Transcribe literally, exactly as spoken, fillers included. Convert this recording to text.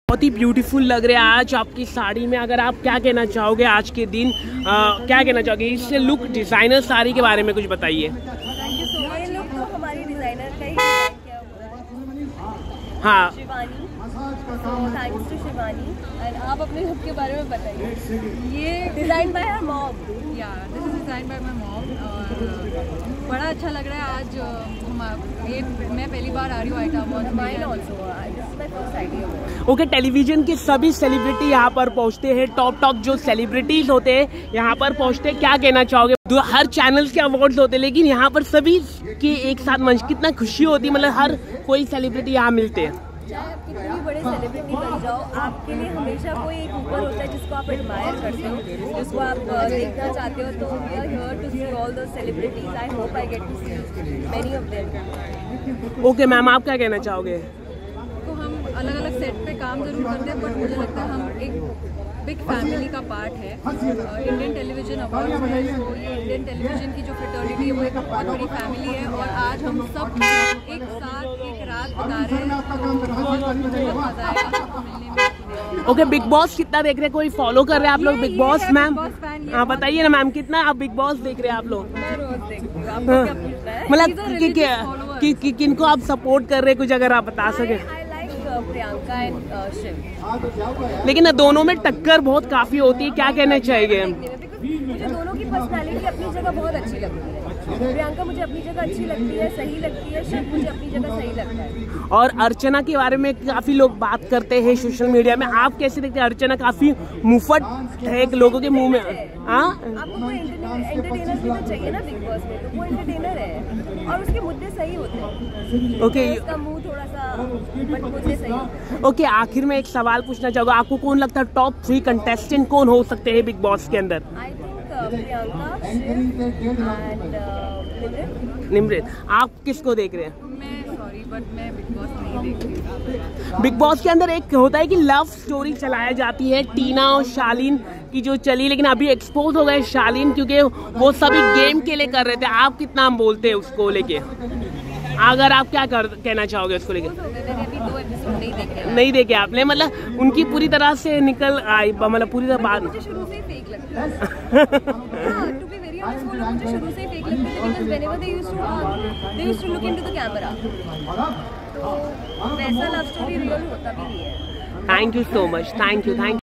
बहुत ही ब्यूटीफुल लग रहे हैं आज आपकी साड़ी में। अगर आप क्या कहना चाहोगे आज के दिन, आ, क्या कहना चाहोगे इस लुक डिजाइनर साड़ी के बारे में कुछ बताइए। ये लुक तो हमारी डिजाइनर का ही डिजाइन किया हुआ है। हाँ Shivani, so thanks to Shivani. And आप अपने लुक के बारे में बताइए। ये design by her mom. Yeah this is design by my mom और बड़ा अच्छा लग रहा है आज। हम ये मैं पहली बार आ रही हूँ ITA award. Mine also, this is my first idea. Okay, television के सभी सेलिब्रिटी यहाँ पर पहुँचते हैं, टॉप टॉप जो सेलिब्रिटीज होते हैं यहाँ पर पहुँचते हैं, क्या कहना चाहोगे। दो हर चैनल के अवार्ड्स होते हैं लेकिन यहाँ पर सभी के एक साथ मंच, कितना खुशी होती है, मतलब हर कोई सेलिब्रिटी यहाँ मिलते हैं। चाहे आप कितने भी बड़े सेलिब्रिटी बन जाओ, आपके लिए हमेशा कोई एक ऊपर होता है जिसको आप एडमायर करते हो, जिसको आप देखना चाहते हो। तो we are here to see all the celebrities. I hope I get to see many of them. Okay ma'am, आप क्या कहना चाहोगे। तो हम अलग अलग सेट पे काम जरूर करते हैं बट मुझे लगता है हम एक बिग फैमिली का पार्ट है। इंडियन टेलीविजन अवार्ड है, तो ये इंडियन टेलीविजन की जो फ्रेटर्निटी है वो एक बहुत बड़ी फैमिली है और आज हम सब एक साथ एक रात बिता रहे हैं, तो बहुत मजा आएगा सबको मिलने में। ओके, बिग बॉस कितना देख रहे हैं, कोई फॉलो कर रहे हैं आप लोग बिग बॉस मैम? हाँ बताइए ना मैम, कितना आप बिग बॉस देख रहे हैं आप लोग? मैं रोज देखती हूँ। आपको क्या पूछना है? मतलब कि, कि, किनको आप सपोर्ट कर रहे हैं, कुछ अगर आप बता सके। प्रियंका एंड शिव। लेकिन दोनों में टक्कर बहुत काफी होती है, क्या कहना चाहिए। मुझे दोनों की पर्सनालिटी अपनी जगह बहुत अच्छी लगती है। प्रियंका मुझे अपनी जगह अच्छी लगती है, सही लगती है। शिव मुझे अपनी जगह सही लगता है। और अर्चना के बारे में काफी लोग बात करते हैं सोशल मीडिया में, आप कैसे देखते हैं। अर्चना काफी मुफ्त है लोगों के मुंह में। हाँ, आपको कोई एंटरटेनर भी तो चाहिए ना बिग बॉस में, तो वो एंटरटेनर है और उसके मुद्दे सही होते हैं। ओके, उसका मुंह थोड़ा सा बट मुद्दे सही होते हैं। ओके, आखिर में एक सवाल पूछना चाहूँगा, आपको कौन लगता है टॉप थ्री कंटेस्टेंट कौन हो सकते हैं बिग बॉस के अंदर। I think Priyanka, Shiv and Nimrit. Nimrit, आप किसको देख रहे हैं। मैं सॉरी बट मैं बिग बॉस नहीं देख रही। बिग बॉस के अंदर एक होता है कि लव स्टोरी चलाया जाती है, टीना और शालीन की जो चली, लेकिन अभी एक्सपोज हो गए शालीन क्योंकि वो सभी गेम के लिए कर रहे थे। आप कितना बोलते हैं उसको लेके, अगर आप क्या कर कहना चाहोगे उसको लेके। मैंने अभी दो एपिसोड नहीं देखे। नहीं देखे आपने, मतलब उनकी पूरी तरह से निकल आई, मतलब पूरी तरह बात। मुझे शुरू से ही फेक लगता है। हाँ, टू बी वेरी ऑनेस्ट, वो लोग मुझे शुरू से ही फेक लगते थे because whenever they used to hug, they used to look into the camera. तो वैसा लव स्टोरी रियल होता भी नहीं है। Thank you so much, thank you, thank you.